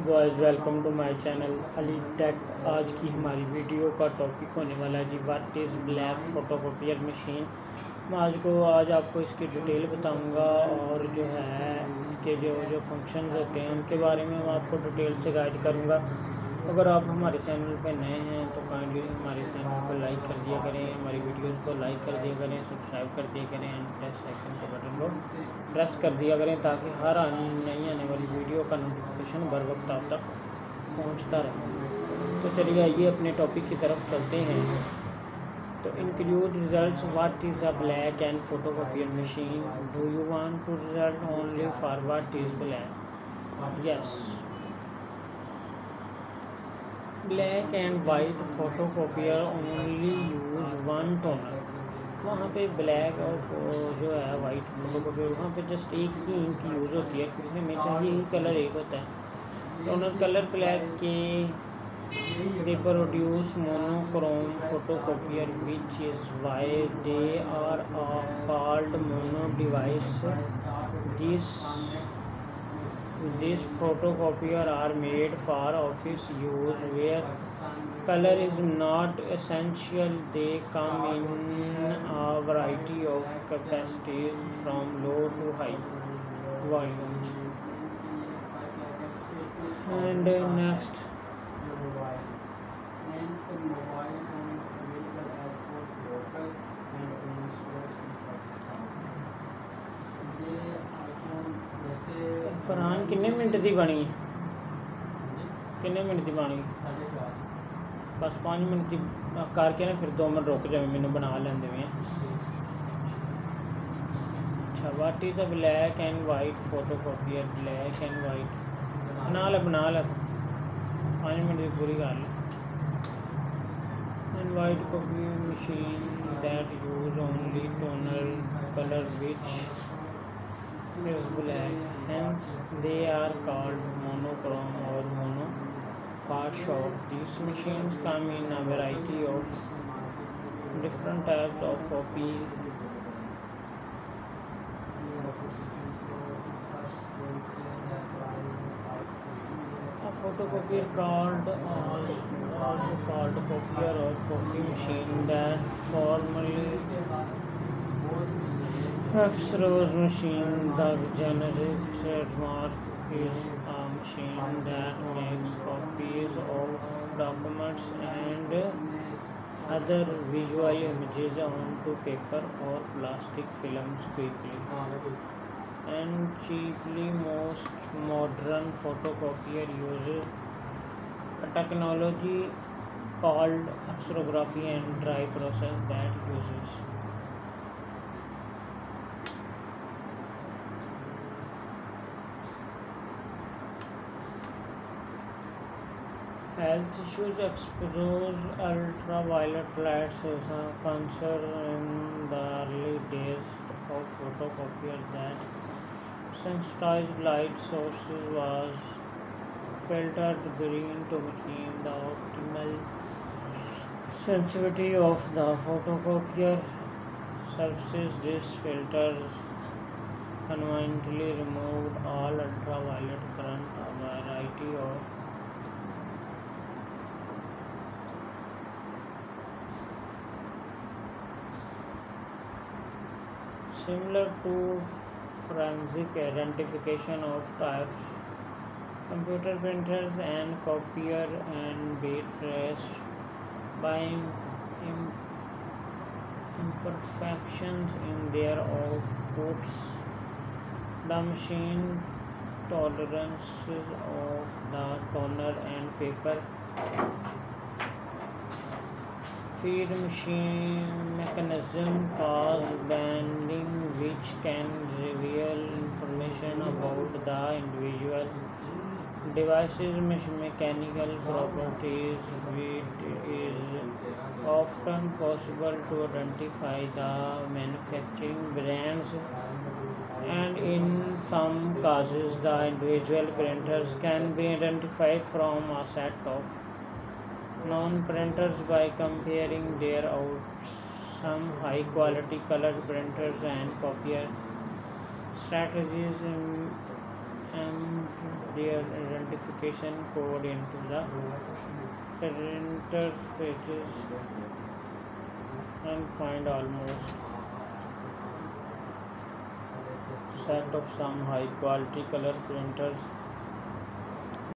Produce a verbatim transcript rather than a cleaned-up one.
Boys welcome to my channel Ali tech. आज की हमारी वीडियो का टॉपिक होने वाला है जी what is black photocopier machine. मैं आज को आज आपको इसकी डिटेल बताऊंगा और जो है इसके जो जो फंक्शंस होते हैं उनके बारे में मैं आपको डिटेल से गाइड करूंगा। अगर आप हमारे चैनल पर नए हैं तो काइंडली हमारे चैनल को लाइक कर दिया करें, हमारी वीडियोस को लाइक कर दिया करें, सब्सक्राइब कर दिया करें एंड प्रेस आइकन के बटन को प्रेस कर दिया करें ताकि हर आने नई आने वाली वीडियो का नोटिफिकेशन बर वक्त आप तक पहुंचता रहे। तो चलिए आइए अपने टॉपिक की तरफ चलते हैं। तो include results what is a black and photocopier machine, do you want to result only for what is black? Yes, black and white photocopier only use one toner. वहाँ पे ब्लैक और जो है वाइट फोटोकॉपियर वहाँ पे just एक ही ink use होती है क्योंकि हमेशा यही कलर एक होता है। टोनर कलर ब्लैक के they produce monochrome photocopier, which is why they are uh, called mono device. This These photocopier are made for office use where color is not essential. They come in a variety of capacities from low to high volume. And uh, next, Farhan किन्ने minute की बनी है? किन्ने minute की बनी? बस पाँच minute की करके ना फिर दो मिनट रुक जाए, मैंने बना लेंदे में। अच्छा, what is a black and white photocopier? Black and white बना ले बना ले पाँच मिनट की पूरी कर ले। And white copy machine that use only toner colour which is black, hence they are called monochrome or mono. For short, these machines come in a variety of different types of copy. A photocopier called also called copier or copy machine that formerly Xerox machine. The generic trademark is a machine that makes copies of documents and other visual images onto paper or plastic films quickly and cheaply. Most modern photocopier uses a technology called xerography and dry process that uses health issues. Exposure ultraviolet light is a concern in the early days of photocopier that sensitized light sources was filtered green to maintain the optimal sensitivity of the photocopier surfaces. This filters conveniently removed all ultraviolet current. A variety of similar to forensic identification of types, computer printers and copier and be traced by im- imperfections in their outputs. The machine tolerances of the toner and paper feed machine mechanism cause bending, which can reveal information about the individual device's mechanical properties. It is often possible to identify the manufacturing brands, and in some cases the individual printers can be identified from a set of non-printers by comparing their out some high-quality colored printers and copier strategies. And their identification code into the printer's pages and find almost set of some high quality color printers